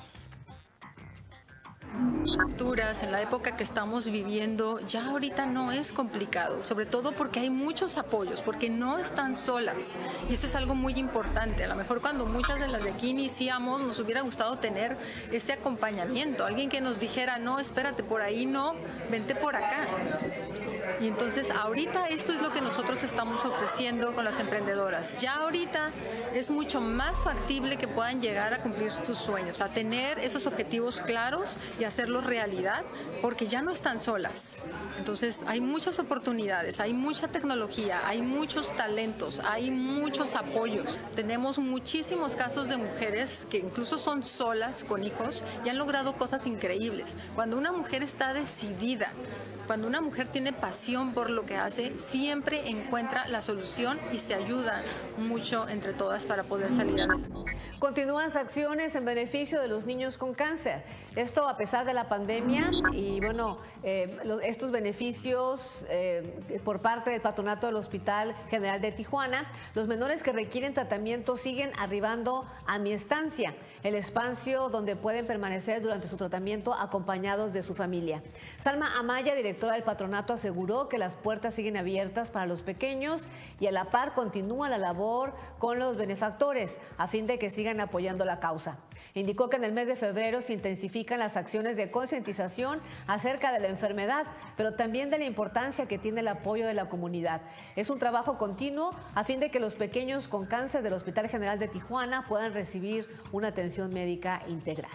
En la época que estamos viviendo ya ahorita no es complicado, sobre todo porque hay muchos apoyos, porque no están solas y esto es algo muy importante. A lo mejor cuando muchas de las de aquí iniciamos nos hubiera gustado tener este acompañamiento, alguien que nos dijera no, espérate, por ahí no, vente por acá. Y entonces ahorita esto es lo que nosotros estamos ofreciendo con las emprendedoras. Ya ahorita es mucho más factible que puedan llegar a cumplir sus sueños, a tener esos objetivos claros y hacerlos realidad, porque ya no están solas. Entonces hay muchas oportunidades, hay mucha tecnología, hay muchos talentos, hay muchos apoyos. Tenemos muchísimos casos de mujeres que incluso son solas con hijos y han logrado cosas increíbles. Cuando una mujer está decidida, cuando una mujer tiene pasión por lo que hace, siempre encuentra la solución y se ayuda mucho entre todas para poder salir adelante. Continúan las acciones en beneficio de los niños con cáncer. Esto a pesar de la pandemia y bueno, eh, lo, estos beneficios eh, por parte del patronato del Hospital General de Tijuana, los menores que requieren tratamiento siguen arribando a Mi Estancia, el espacio donde pueden permanecer durante su tratamiento acompañados de su familia. Salma Amaya, directora del patronato, aseguró que las puertas siguen abiertas para los pequeños y a la par continúa la labor con los benefactores a fin de que sigan apoyando la causa. Indicó que en el mes de febrero se intensifican las acciones de concientización acerca de la enfermedad, pero también de la importancia que tiene el apoyo de la comunidad. Es un trabajo continuo a fin de que los pequeños con cáncer del Hospital General de Tijuana puedan recibir una atención médica integral.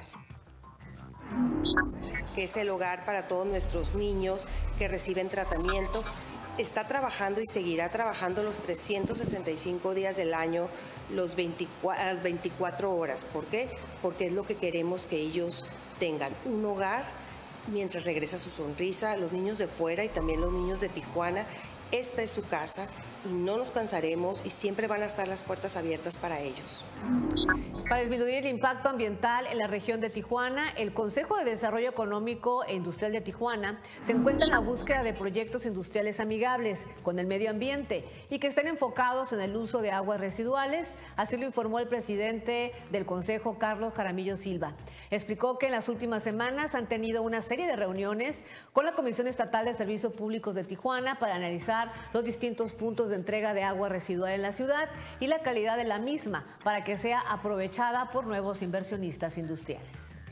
Que es el hogar para todos nuestros niños que reciben tratamiento. Está trabajando y seguirá trabajando los trescientos sesenta y cinco días del año, los veinticuatro, veinticuatro horas. ¿Por qué? Porque es lo que queremos que ellos tengan, un hogar mientras regresa su sonrisa, los niños de fuera y también los niños de Tijuana. Esta es su casa y no nos cansaremos y siempre van a estar las puertas abiertas para ellos. Para disminuir el impacto ambiental en la región de Tijuana, el Consejo de Desarrollo Económico e Industrial de Tijuana se encuentra en la búsqueda de proyectos industriales amigables con el medio ambiente y que estén enfocados en el uso de aguas residuales, así lo informó el presidente del Consejo, Carlos Jaramillo Silva. Explicó que en las últimas semanas han tenido una serie de reuniones con la Comisión Estatal de Servicios Públicos de Tijuana para analizar los distintos puntos de entrega de agua residual en la ciudad y la calidad de la misma para que sea aprovechada por nuevos inversionistas industriales.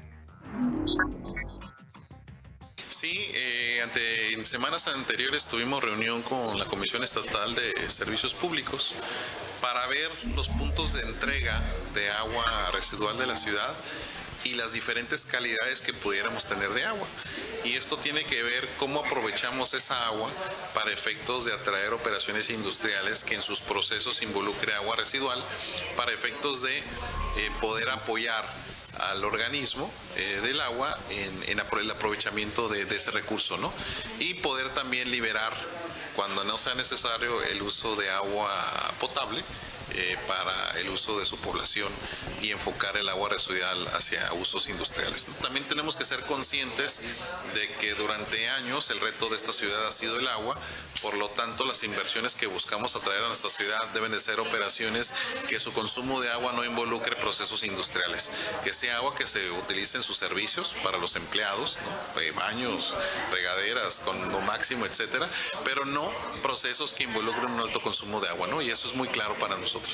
Sí, eh, ante, en semanas anteriores tuvimos reunión con la Comisión Estatal de Servicios Públicos para ver los puntos de entrega de agua residual de la ciudad y las diferentes calidades que pudiéramos tener de agua. Y esto tiene que ver cómo aprovechamos esa agua para efectos de atraer operaciones industriales que en sus procesos involucre agua residual, para efectos de eh, poder apoyar al organismo eh, del agua en, en el aprovechamiento de, de ese recurso, ¿no? Y poder también liberar, cuando no sea necesario, el uso de agua potable Eh, para el uso de su población y enfocar el agua residual hacia usos industriales. También tenemos que ser conscientes de que durante años el reto de esta ciudad ha sido el agua, por lo tanto las inversiones que buscamos atraer a nuestra ciudad deben de ser operaciones que su consumo de agua no involucre procesos industriales, que sea agua que se utilice en sus servicios para los empleados, ¿no? eh, baños, regaderas con lo máximo, etcétera, pero no procesos que involucren un alto consumo de agua, ¿no? Y eso es muy claro para nosotros.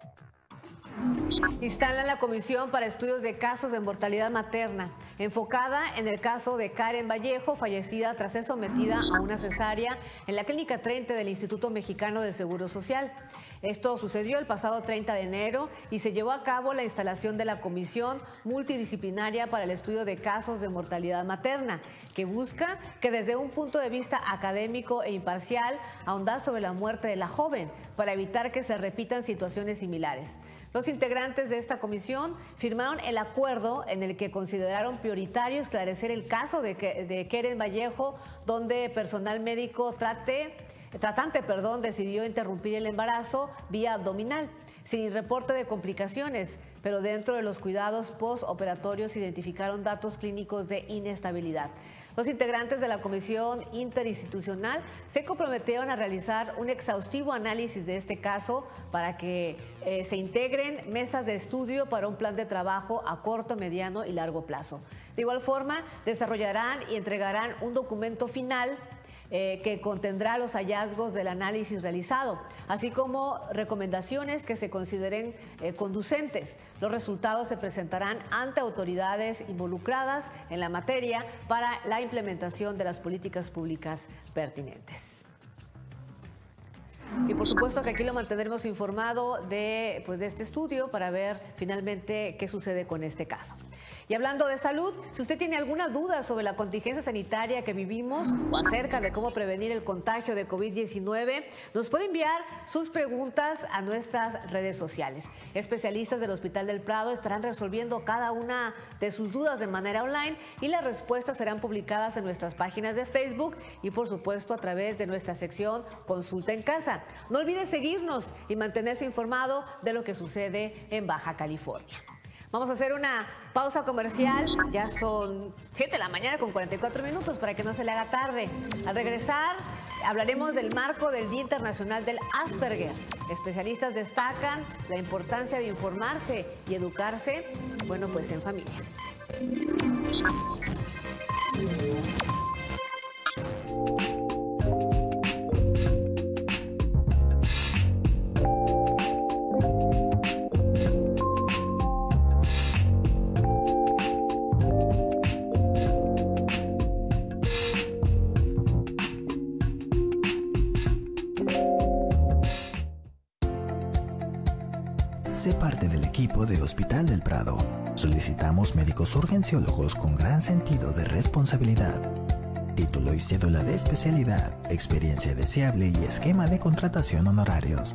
Instalan la Comisión para Estudios de Casos de Mortalidad Materna, enfocada en el caso de Karen Vallejo, fallecida tras ser sometida a una cesárea en la Clínica treinta del Instituto Mexicano del Seguro Social. Esto sucedió el pasado treinta de enero y se llevó a cabo la instalación de la Comisión Multidisciplinaria para el Estudio de Casos de Mortalidad Materna, que busca que desde un punto de vista académico e imparcial ahondar sobre la muerte de la joven para evitar que se repitan situaciones similares. Los integrantes de esta comisión firmaron el acuerdo en el que consideraron prioritario esclarecer el caso de, de Karen Vallejo, donde personal médico trate, tratante perdón, decidió interrumpir el embarazo vía abdominal, sin reporte de complicaciones, pero dentro de los cuidados postoperatorios identificaron datos clínicos de inestabilidad. Los integrantes de la Comisión Interinstitucional se comprometieron a realizar un exhaustivo análisis de este caso para que eh, se integren mesas de estudio para un plan de trabajo a corto, mediano y largo plazo. De igual forma, desarrollarán y entregarán un documento final Eh, que contendrá los hallazgos del análisis realizado, así como recomendaciones que se consideren eh, conducentes. Los resultados se presentarán ante autoridades involucradas en la materia para la implementación de las políticas públicas pertinentes. Y por supuesto que aquí lo mantendremos informado de, pues, de este estudio para ver finalmente qué sucede con este caso. Y hablando de salud, si usted tiene alguna duda sobre la contingencia sanitaria que vivimos o acerca de cómo prevenir el contagio de COVID diecinueve, nos puede enviar sus preguntas a nuestras redes sociales. Especialistas del Hospital del Prado estarán resolviendo cada una de sus dudas de manera online y las respuestas serán publicadas en nuestras páginas de Facebook y por supuesto a través de nuestra sección Consulta en Casa. No olvide seguirnos y mantenerse informado de lo que sucede en Baja California. Vamos a hacer una pausa comercial, ya son siete de la mañana con cuarenta y cuatro minutos para que no se le haga tarde. Al regresar hablaremos del marco del Día Internacional del Asperger. Especialistas destacan la importancia de informarse y educarse, bueno, pues en familia. Sé parte del equipo de Hospital del Prado. Solicitamos médicos urgenciólogos con gran sentido de responsabilidad. Título y cédula de especialidad, experiencia deseable y esquema de contratación honorarios.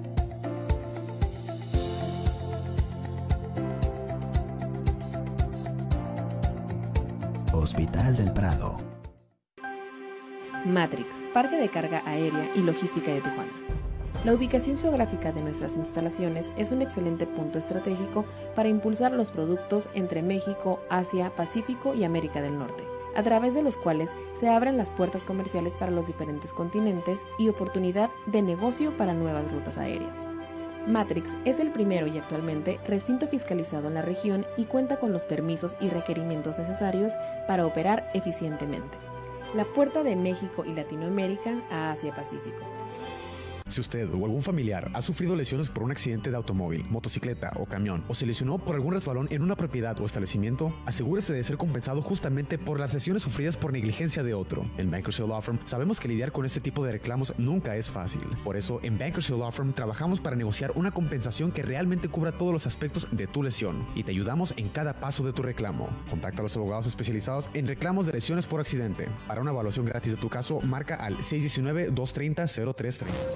Hospital del Prado. Matrix, Parque de Carga Aérea y Logística de Tijuana. La ubicación geográfica de nuestras instalaciones es un excelente punto estratégico para impulsar los productos entre México, Asia, Pacífico y América del Norte, a través de los cuales se abren las puertas comerciales para los diferentes continentes y oportunidad de negocio para nuevas rutas aéreas. Matrix es el primero y actualmente recinto fiscalizado en la región y cuenta con los permisos y requerimientos necesarios para operar eficientemente. La puerta de México y Latinoamérica a Asia-Pacífico. Si usted o algún familiar ha sufrido lesiones por un accidente de automóvil, motocicleta o camión, o se lesionó por algún resbalón en una propiedad o establecimiento, asegúrese de ser compensado justamente por las lesiones sufridas por negligencia de otro. En Bankers Hill Law Firm sabemos que lidiar con este tipo de reclamos nunca es fácil. Por eso, en Bankers Hill Law Firm trabajamos para negociar una compensación que realmente cubra todos los aspectos de tu lesión y te ayudamos en cada paso de tu reclamo. Contacta a los abogados especializados en reclamos de lesiones por accidente. Para una evaluación gratis de tu caso, marca al seis uno nueve, dos tres cero, cero tres tres cero.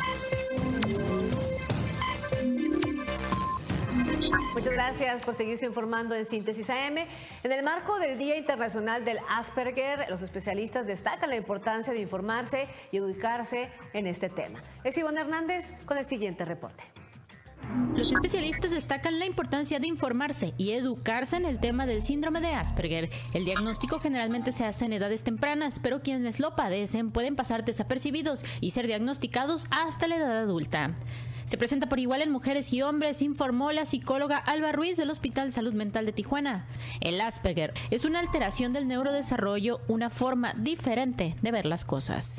Muchas gracias por seguirse informando en Síntesis A M. En el marco del Día Internacional del Asperger, los especialistas destacan la importancia de informarse y educarse en este tema. Es Ivonne Hernández con el siguiente reporte. Los especialistas destacan la importancia de informarse y educarse en el tema del síndrome de Asperger. El diagnóstico generalmente se hace en edades tempranas, pero quienes lo padecen pueden pasar desapercibidos y ser diagnosticados hasta la edad adulta. Se presenta por igual en mujeres y hombres, informó la psicóloga Alba Ruiz del Hospital Salud Mental de Tijuana. El Asperger es una alteración del neurodesarrollo, una forma diferente de ver las cosas.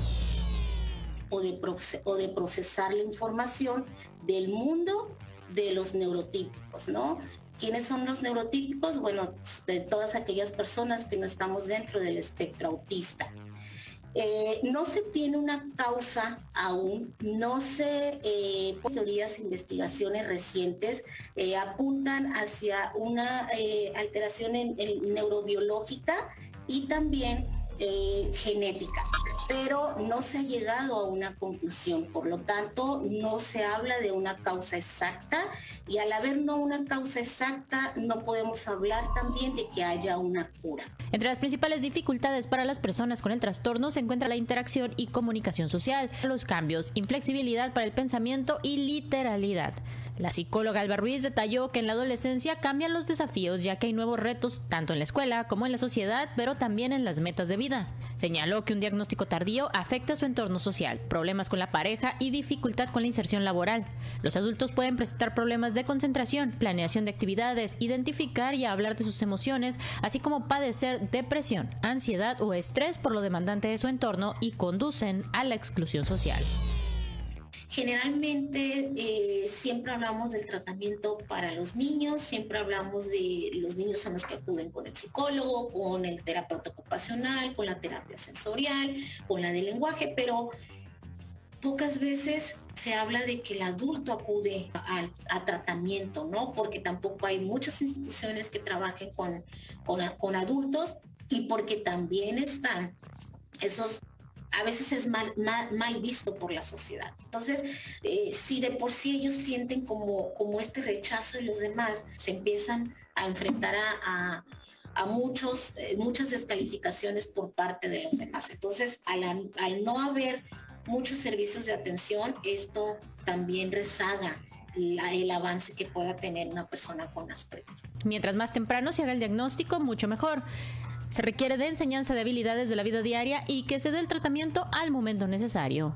O de, o de procesar la información del mundo de los neurotípicos, ¿no? ¿Quiénes son los neurotípicos? Bueno, de todas aquellas personas que no estamos dentro del espectro autista. Eh, no se tiene una causa aún, no se, eh, teorías e investigaciones recientes eh, apuntan hacia una eh, alteración en, en neurobiológica y también eh, genética, pero no se ha llegado a una conclusión, por lo tanto no se habla de una causa exacta y al haber no una causa exacta no podemos hablar también de que haya una cura. Entre las principales dificultades para las personas con el trastorno se encuentra la interacción y comunicación social, los cambios, inflexibilidad para el pensamiento y literalidad. La psicóloga Alba Ruiz detalló que en la adolescencia cambian los desafíos ya que hay nuevos retos tanto en la escuela como en la sociedad, pero también en las metas de vida. Señaló que un diagnóstico tardío afecta su entorno social, problemas con la pareja y dificultad con la inserción laboral. Los adultos pueden presentar problemas de concentración, planeación de actividades, identificar y hablar de sus emociones, así como padecer depresión, ansiedad o estrés por lo demandante de su entorno y conducen a la exclusión social. Generalmente eh, siempre hablamos del tratamiento para los niños, siempre hablamos de los niños a los que acuden con el psicólogo, con el terapeuta ocupacional, con la terapia sensorial, con la de lenguaje, pero pocas veces se habla de que el adulto acude a, a tratamiento, ¿no? Porque tampoco hay muchas instituciones que trabajen con, con, con adultos y porque también están esos, a veces es mal, mal, mal visto por la sociedad. Entonces, eh, si de por sí ellos sienten como, como este rechazo de los demás, se empiezan a enfrentar a, a, a muchos, eh, muchas descalificaciones por parte de los demás. Entonces, al, al no haber muchos servicios de atención, esto también rezaga la, el avance que pueda tener una persona con Asperger. Mientras más temprano se haga el diagnóstico, mucho mejor. Se requiere de enseñanza de habilidades de la vida diaria y que se dé el tratamiento al momento necesario.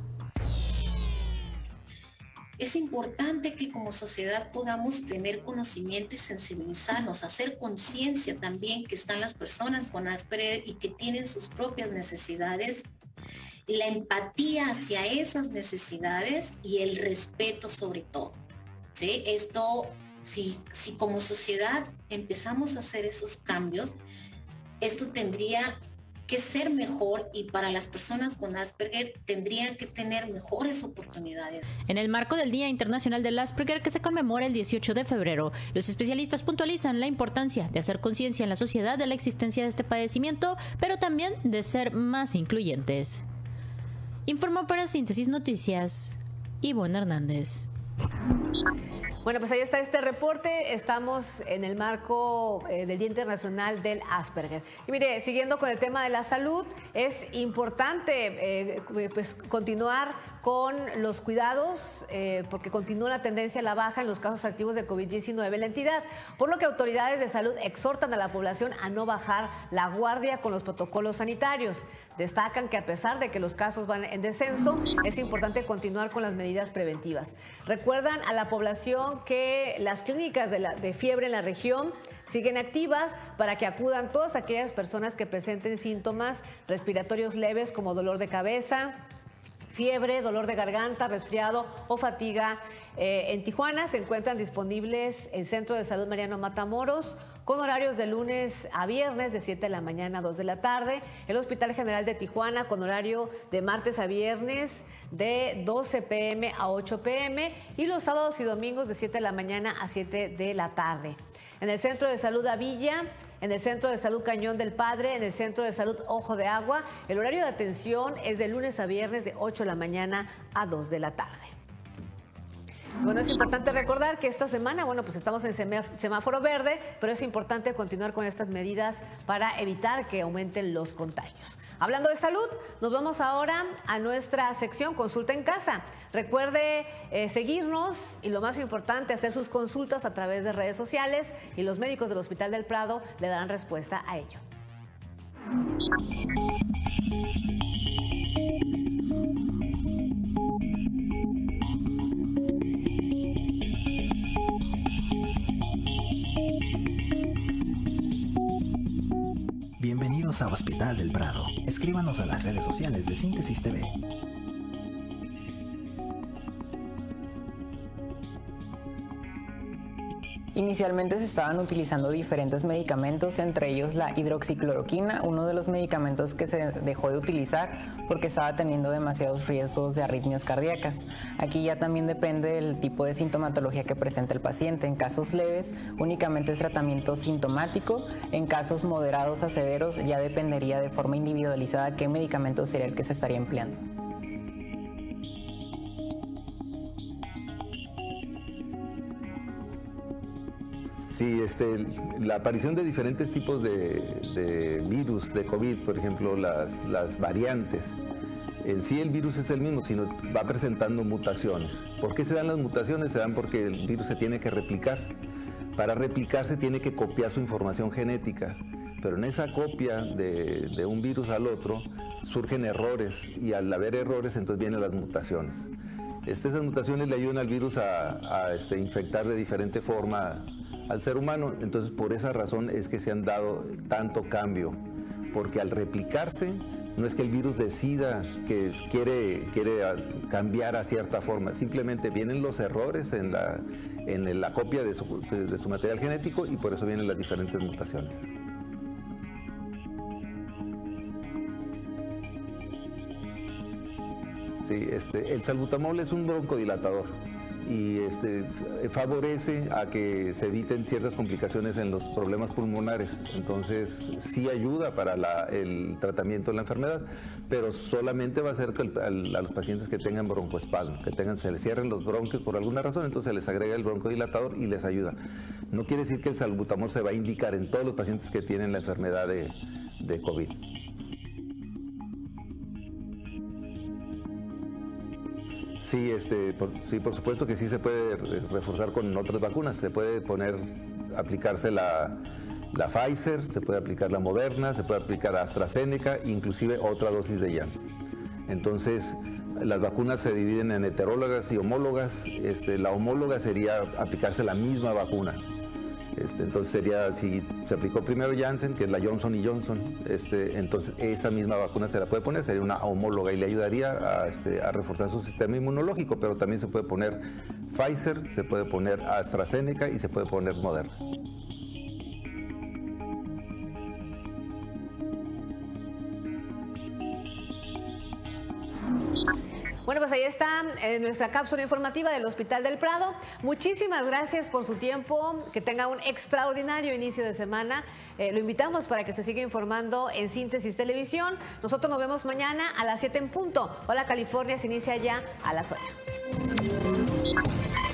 Es importante que como sociedad podamos tener conocimiento y sensibilizarnos, hacer conciencia también que están las personas con Asperger y que tienen sus propias necesidades, la empatía hacia esas necesidades y el respeto sobre todo, ¿sí? Esto, si, si como sociedad empezamos a hacer esos cambios, esto tendría que ser mejor y para las personas con Asperger tendrían que tener mejores oportunidades. En el marco del Día Internacional del Asperger, que se conmemora el dieciocho de febrero, los especialistas puntualizan la importancia de hacer conciencia en la sociedad de la existencia de este padecimiento, pero también de ser más incluyentes. Informó para Síntesis Noticias, Ivonne Hernández. Bueno, pues ahí está este reporte. Estamos en el marco eh, del Día Internacional del Asperger. Y mire, siguiendo con el tema de la salud, es importante eh, pues continuar con los cuidados eh, porque continúa la tendencia a la baja en los casos activos de COVID diecinueve en la entidad, por lo que autoridades de salud exhortan a la población a no bajar la guardia con los protocolos sanitarios. Destacan que a pesar de que los casos van en descenso, es importante continuar con las medidas preventivas. Recuerdan a la población que las clínicas de, la, de fiebre en la región siguen activas para que acudan todas aquellas personas que presenten síntomas respiratorios leves como dolor de cabeza, fiebre, dolor de garganta, resfriado o fatiga. Eh, en Tijuana se encuentran disponibles el Centro de Salud Mariano Matamoros con horarios de lunes a viernes de siete de la mañana a dos de la tarde, el Hospital General de Tijuana con horario de martes a viernes de doce pe eme a ocho pe eme y los sábados y domingos de siete de la mañana a siete de la tarde. En el Centro de Salud Avilla, en el Centro de Salud Cañón del Padre, en el Centro de Salud Ojo de Agua, el horario de atención es de lunes a viernes de ocho de la mañana a dos de la tarde. Bueno, es importante recordar que esta semana, bueno, pues estamos en semáforo verde, pero es importante continuar con estas medidas para evitar que aumenten los contagios. Hablando de salud, nos vamos ahora a nuestra sección Consulta en Casa. Recuerde eh, seguirnos y lo más importante, hacer sus consultas a través de redes sociales y los médicos del Hospital del Prado le darán respuesta a ello. Bienvenidos a Hospital del Prado. Escríbanos a las redes sociales de Síntesis T V. Inicialmente se estaban utilizando diferentes medicamentos, entre ellos la hidroxicloroquina, uno de los medicamentos que se dejó de utilizar porque estaba teniendo demasiados riesgos de arritmias cardíacas. Aquí ya también depende del tipo de sintomatología que presenta el paciente. En casos leves únicamente es tratamiento sintomático, en casos moderados a severos ya dependería de forma individualizada qué medicamento sería el que se estaría empleando. Sí, este, la aparición de diferentes tipos de, de virus, de COVID, por ejemplo, las, las variantes. En sí el virus es el mismo, sino va presentando mutaciones. ¿Por qué se dan las mutaciones? Se dan porque el virus se tiene que replicar. Para replicarse tiene que copiar su información genética, pero en esa copia de, de un virus al otro surgen errores y al haber errores entonces vienen las mutaciones. Este, esas mutaciones le ayudan al virus a, a este, infectar de diferente forma al ser humano, entonces por esa razón es que se han dado tanto cambio, porque al replicarse no es que el virus decida que quiere, quiere cambiar a cierta forma, simplemente vienen los errores en la, en la copia de su, de su material genético y por eso vienen las diferentes mutaciones. Sí, este, el salbutamol es un broncodilatador y este, favorece a que se eviten ciertas complicaciones en los problemas pulmonares. Entonces, sí ayuda para la, el tratamiento de la enfermedad, pero solamente va a hacer que el, a, a los pacientes que tengan broncoespasmo, que tengan, se les cierren los bronquios por alguna razón, entonces se les agrega el broncodilatador y les ayuda. No quiere decir que el salbutamol se va a indicar en todos los pacientes que tienen la enfermedad de, de COVID. Sí, este, por, sí, por supuesto que sí se puede reforzar con otras vacunas. Se puede poner, aplicarse la, la Pfizer, se puede aplicar la Moderna, se puede aplicar AstraZeneca, inclusive otra dosis de Janssen. Entonces, las vacunas se dividen en heterólogas y homólogas. Este, la homóloga sería aplicarse la misma vacuna. Este, entonces sería, si se aplicó primero Janssen, que es la Johnson y Johnson, este, entonces esa misma vacuna se la puede poner, sería una homóloga y le ayudaría a, este, a reforzar su sistema inmunológico, pero también se puede poner Pfizer, se puede poner AstraZeneca y se puede poner Moderna. Bueno, pues ahí está eh, nuestra cápsula informativa del Hospital del Prado. Muchísimas gracias por su tiempo. Que tenga un extraordinario inicio de semana. Eh, lo invitamos para que se siga informando en Síntesis Televisión. Nosotros nos vemos mañana a las siete en punto. Hola California se inicia ya a las ocho.